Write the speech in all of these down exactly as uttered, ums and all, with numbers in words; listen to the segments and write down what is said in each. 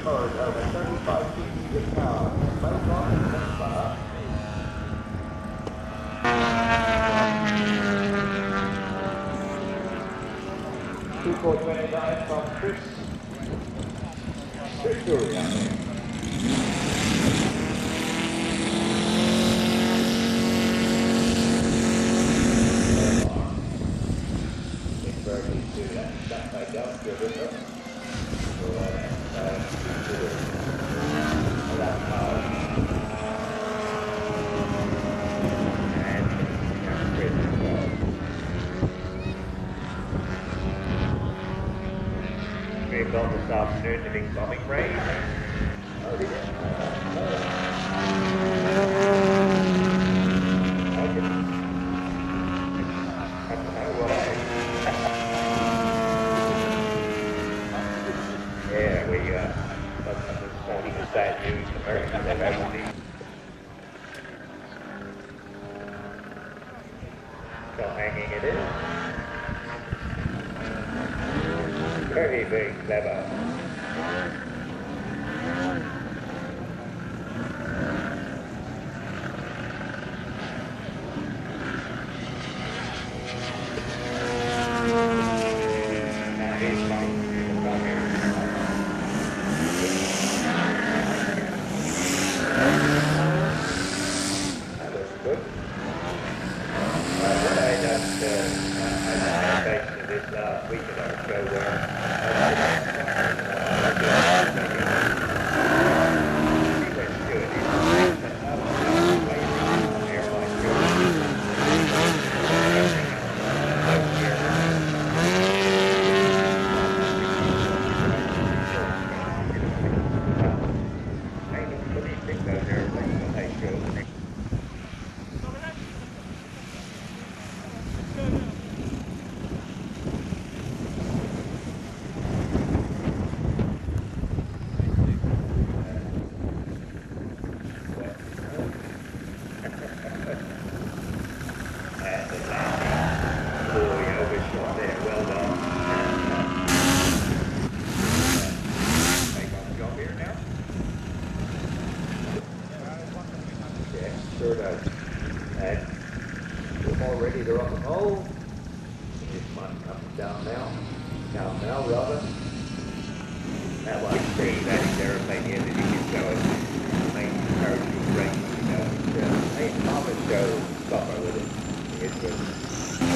cars over thirty-five feet of power. Both on the bar. two four twenty-nine from Chris Victoria. Vehicle this afternoon to Big Bombing Range. Oh, yeah. Yeah, we uh, forty percent used American they've ever seen. Still hanging it in. Very, very clever. Sure does. And we're all ready to rock and roll. This one comes down now. Down now, rather. That one, see, that is aeroplane here that you can go and make parachute range, you know. It's, uh, ain't Mama show stopper with it. It's good.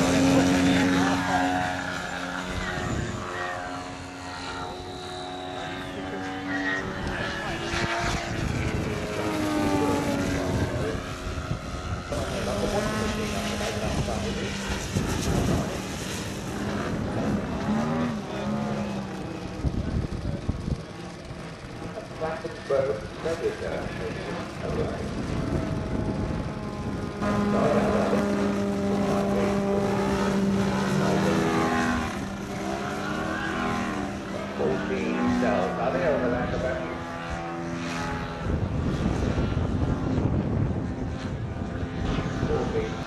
fourteen cells. Are they over that about? fourteen.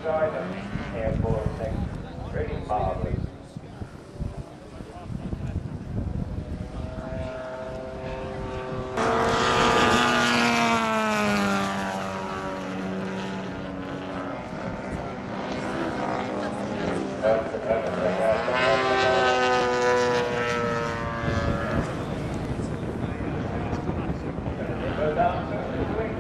outside of airport section. Pretty marvelous. Go down to the swing.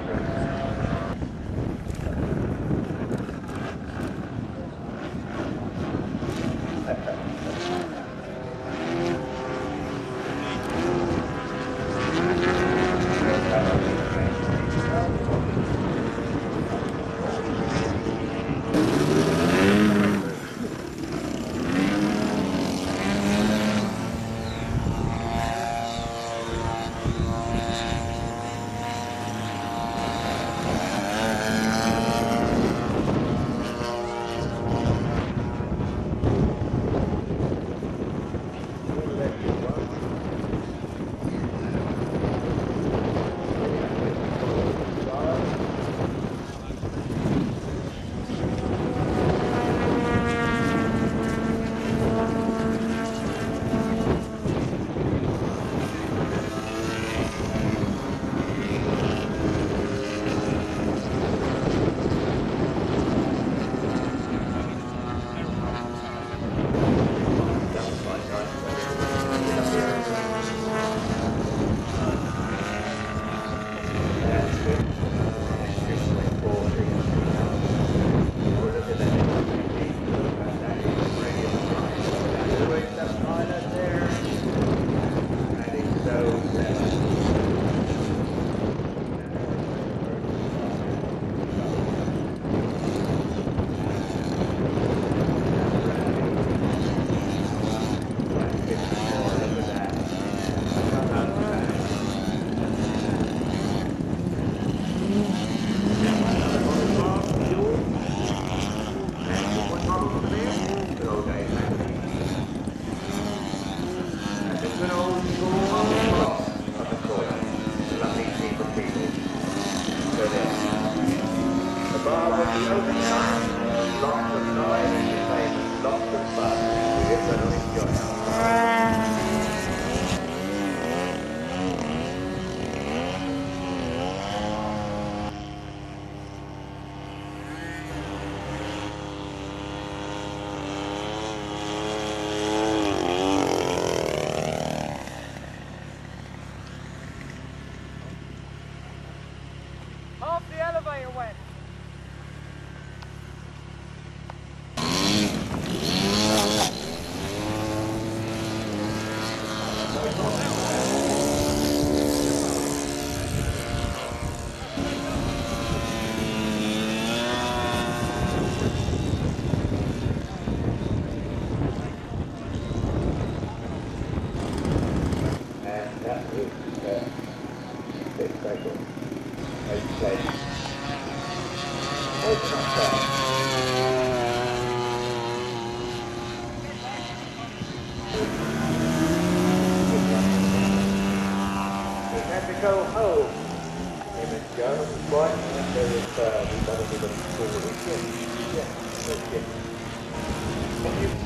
Half the elevator went. And that is uh, big cycle. Okay. Oh, it's not bad. We had to go home. Him and Joe, but there was, uh, we got everybody forward. Yeah, yeah, that's good. Thank you.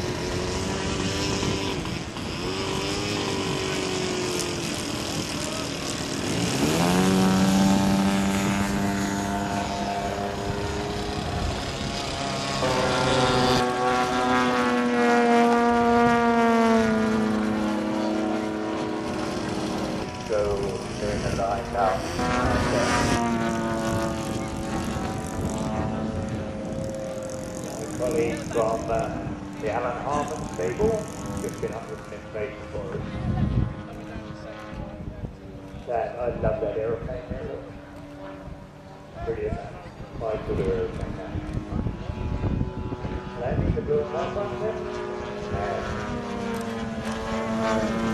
So during the line now. My colleague from uh, the Alan Harmon stable just been up with some information for us. That I love that aeroplane there. Look. Pretty as that. My good aeroplane now. Landing the blue top on there. And